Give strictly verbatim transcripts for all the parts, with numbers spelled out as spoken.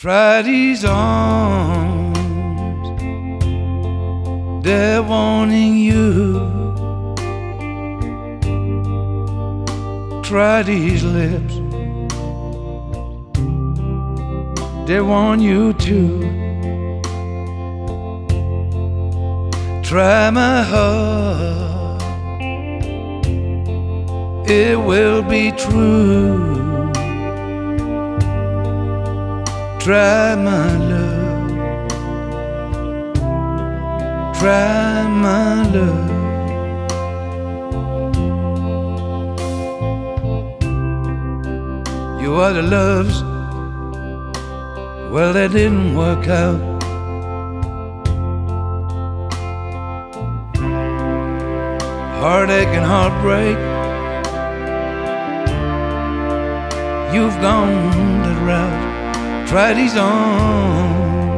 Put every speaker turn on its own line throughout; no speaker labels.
Try these arms, they're wanting you. Try these lips, they want you too. Try my heart, it will be true. Try my love, try my love. Your other loves, well, they didn't work out. Heartache and heartbreak, you've gone that route. Try these arms,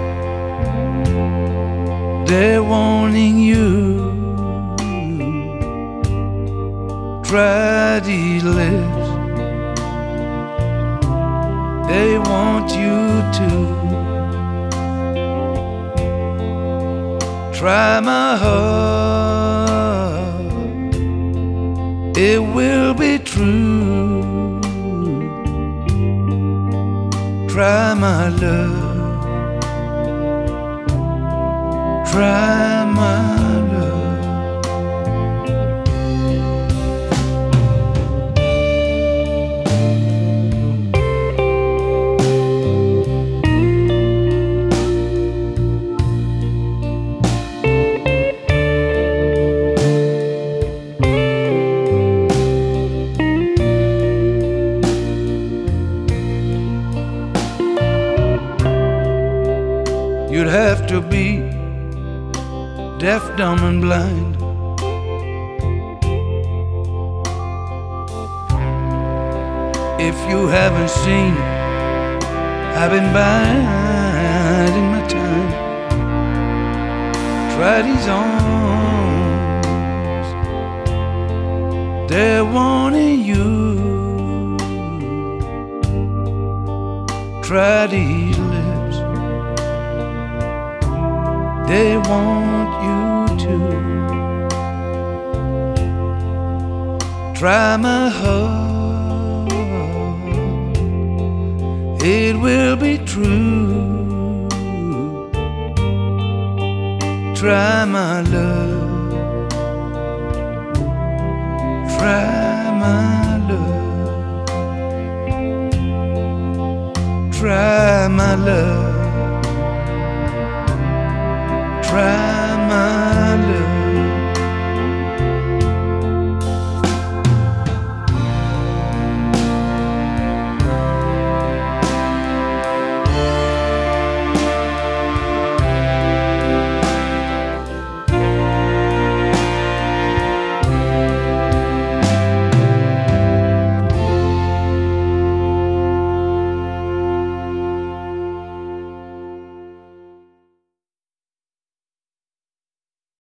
they're wanting you. Try these lips, they want you to. Try my heart, it will be true. Try my love, try my love. You'd have to be deaf, dumb, and blind if you haven't seen I've been biding my time. Try these arms, they're wanting you. Try these lips, they want you to. Try my heart, it will be true. Try my love, try my love, try my love, try my love.